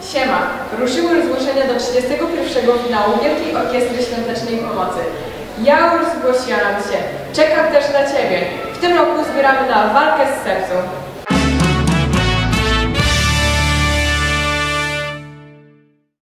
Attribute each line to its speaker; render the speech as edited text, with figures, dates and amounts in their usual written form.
Speaker 1: Siema, ruszyły zgłoszenia do 31. finału Wielkiej Orkiestry Świątecznej Pomocy. Ja już zgłosiłam się. Czekam też na Ciebie. W tym roku zbieramy na walkę z sepsą.